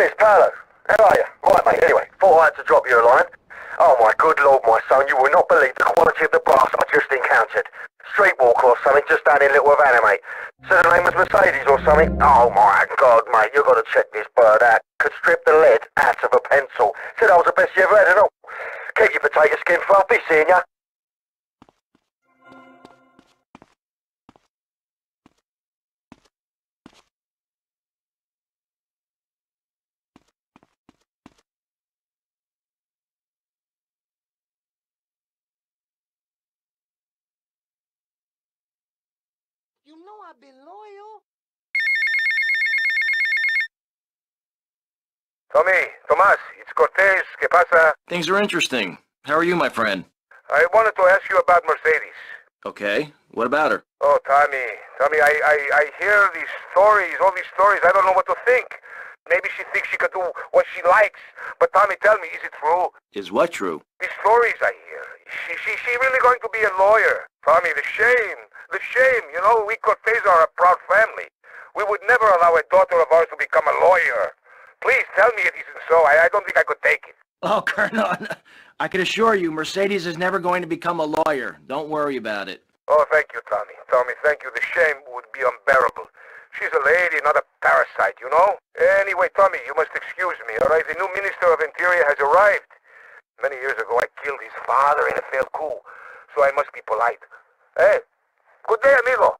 Tommy, it's Paolo. How are you? Right, mate, anyway, thought I had to drop you a line. Oh, my good lord, my son, you will not believe the quality of the brass I just encountered. Streetwalker or something just down in Little Havana, mate. Said the name was Mercedes or something. Oh, my God, mate, you've got to check this bird out. Could strip the lead out of a pencil. Said I was the best you ever had and all. Keep your potato skin fluffy, seeing ya. You know I've been loyal. Tommy, Tomas, it's Cortez. ¿Qué pasa? Things are interesting. How are you, my friend? I wanted to ask you about Mercedes. Okay. What about her? Oh, Tommy, I hear these stories, all these stories. I don't know what to think. Maybe she thinks she could do what she likes. But Tommy, tell me, is it true? Is what true? These stories I hear. She really going to be a lawyer? Tommy, the shame. The shame. You know, we Cortez are a proud family. We would never allow a daughter of ours to become a lawyer. Please tell me it isn't so. I don't think I could take it. Oh, Colonel, I can assure you, Mercedes is never going to become a lawyer. Don't worry about it. Oh, thank you, Tommy. Tommy, thank you. The shame would be unbearable. She's a lady, not a parasite, you know? Anyway, Tommy, you must excuse me, all right? The new Minister of Interior has arrived. Many years ago, I killed his father in a failed coup, so I must be polite. Hey, good day, amigo.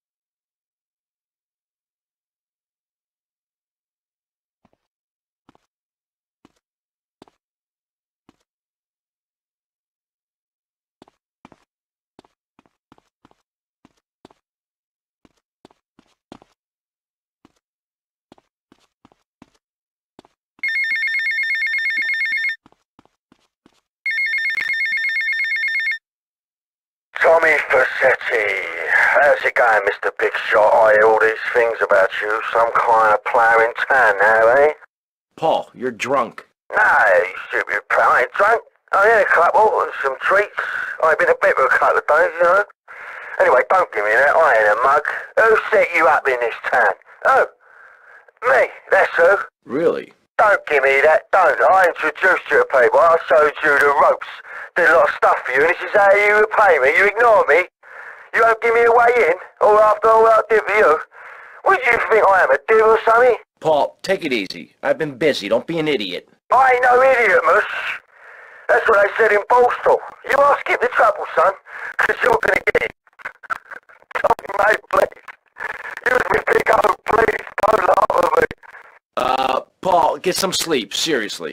Tommy Facchetti. How's it going, Mr. Big Shot? I hear all these things about you. Some kind of player in town now, eh? Paul, you're drunk. No, you stupid pal. I ain't drunk. I had a couple and some treats. I've been a bit for a couple of days, you know. Anyway, don't give me that. I ain't a mug. Who set you up in this town? Oh, me. That's who. Really? Don't give me that. Don't. I introduced you to people. I showed you the ropes. Did a lot of stuff for you, and this is how you repay me. You ignore me. You won't give me a way in, all after all I did for you. What do you think I am, a div or something? Paul, take it easy. I've been busy. Don't be an idiot. I ain't no idiot, mush. That's what they said in Borstal. You are skip the trouble, son, because you're going to get it. Come on, mate, please. Use me, big O, please. Don't laugh at me. Paul, get some sleep. Seriously.